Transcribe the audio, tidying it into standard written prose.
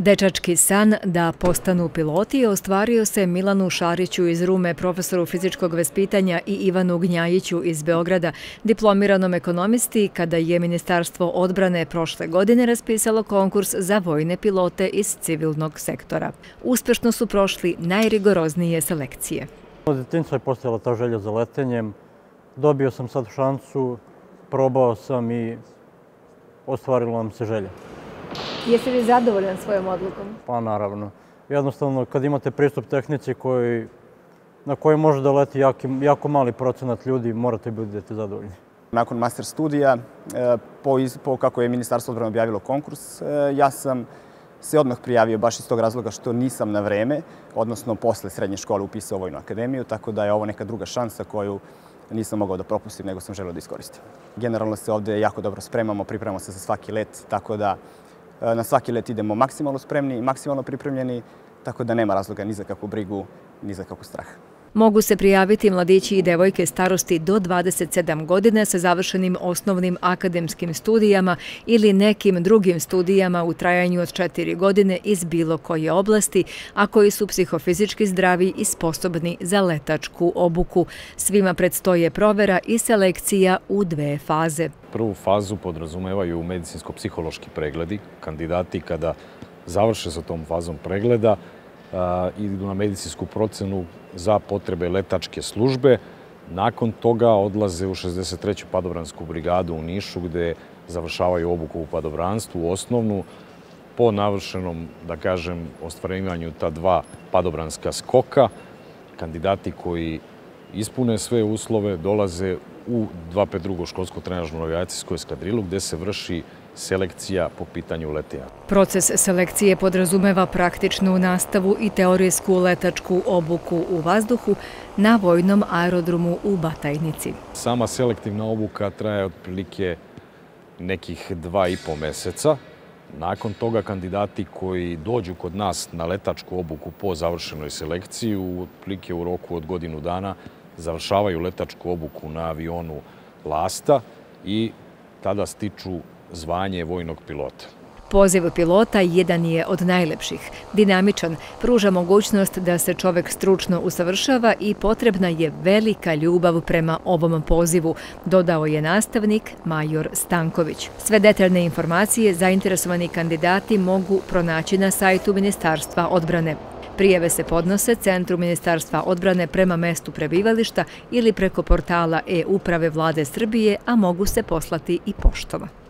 Dečački san da postanu piloti ostvario se Milanu Šariću iz Rume, profesoru fizičkog vaspitanja i Ivanu Gnjajiću iz Beograda, diplomiranom ekonomisti, kada je Ministarstvo odbrane prošle godine raspisalo konkurs za vojne pilote iz civilnog sektora. Uspešno su prošli najrigoroznije selekcije. Od djetinjstva je postojala ta želja za letenjem. Dobio sam sad šansu, probao sam i ostvarilo nam se želja. Jeste li zadovoljan svojom odlukom? Pa naravno. Jednostavno, kad imate pristup tehnici na kojoj može da leti jako mali procenat ljudi, morate biti zadovoljni. Nakon master studija, kako je Ministarstvo odbrane objavilo konkurs, ja sam se odmah prijavio baš iz tog razloga što nisam na vreme, odnosno posle srednje škole upisao Vojnu akademiju, tako da je ovo neka druga šansa koju nisam mogao da propustim, nego sam želeo da iskoristim. Generalno se ovde jako dobro spremamo, pripremamo se za svaki let, tako da na svaki let idemo maksimalno spremni i maksimalno pripremljeni, tako da nema razloga ni za kakvu brigu, ni za kakvu strah. Mogu se prijaviti mladići i devojke starosti do 27 godina sa završenim osnovnim akademskim studijama ili nekim drugim studijama u trajanju od 4 godine iz bilo koje oblasti, a koji su psihofizički zdravi i sposobni za letačku obuku. Svima predstoje provera i selekcija u 2 faze. Prvu fazu podrazumevaju medicinsko-psihološki pregledi. Kandidati kada završe sa tom fazom pregleda idu na medicinsku procenu za potrebe letačke službe. Nakon toga odlaze u 63. padobransku brigadu u Nišu gde završavaju obuku u padobranstvu, osnovnu. Po navršenom, da kažem, ostvarivanju ta 2 padobranska skoka, kandidati koji ispune sve uslove dolaze u 252. školsko trenažnu avijacijsku eskadrilu gde se vrši selekcija po pitanju letenja. Proces selekcije podrazumeva praktičnu nastavu i teorijsku letačku obuku u vazduhu na vojnom aerodromu u Batajnici. Sama selektivna obuka traje otprilike nekih 2,5 meseca. Nakon toga kandidati koji dođu kod nas na letačku obuku po završenoj selekciji, otprilike u roku od godinu dana završavaju letačku obuku na avionu Lasta i tada stiču zvanje vojnog pilota. Poziv pilota jedan je od najlepših. Dinamičan, pruža mogućnost da se čovek stručno usavršava i potrebna je velika ljubav prema ovom pozivu, dodao je nastavnik major Stanković. Sve detaljne informacije zainteresovani kandidati mogu pronaći na sajtu Ministarstva odbrane. Prijave se podnose Centru Ministarstva odbrane prema mestu prebivališta ili preko portala e-uprave Vlade Srbije, a mogu se poslati i poštom.